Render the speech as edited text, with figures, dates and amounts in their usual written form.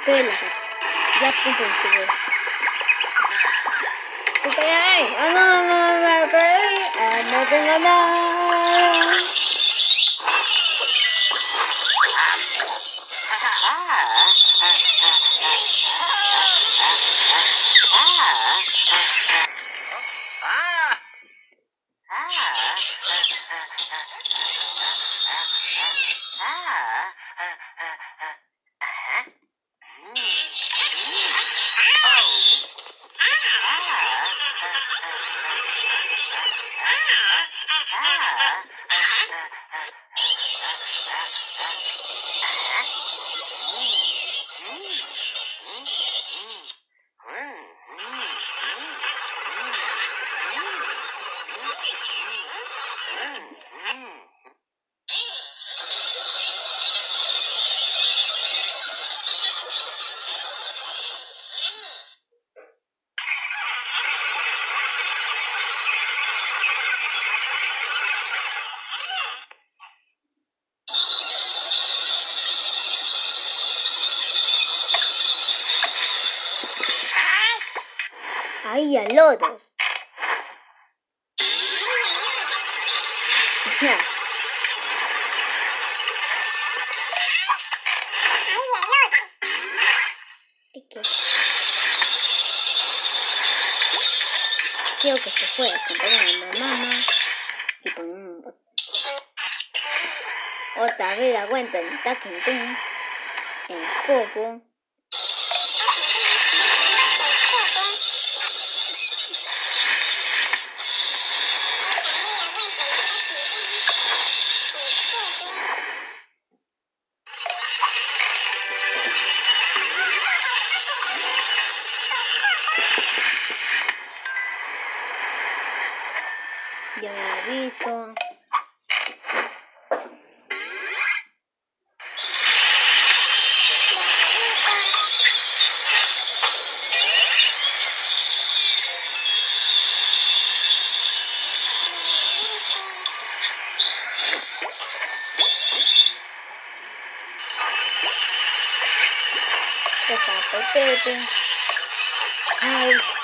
pela. Ya punto de seguro. ¿Qué hay? No tengo nada. Ahí a lodos. Ya. Quiero que se pueda acompañar a mi mamá y ponemos otra vez la cuenta en Taquintún, en Popo. Ya me lo he visto. Pepe. Ay.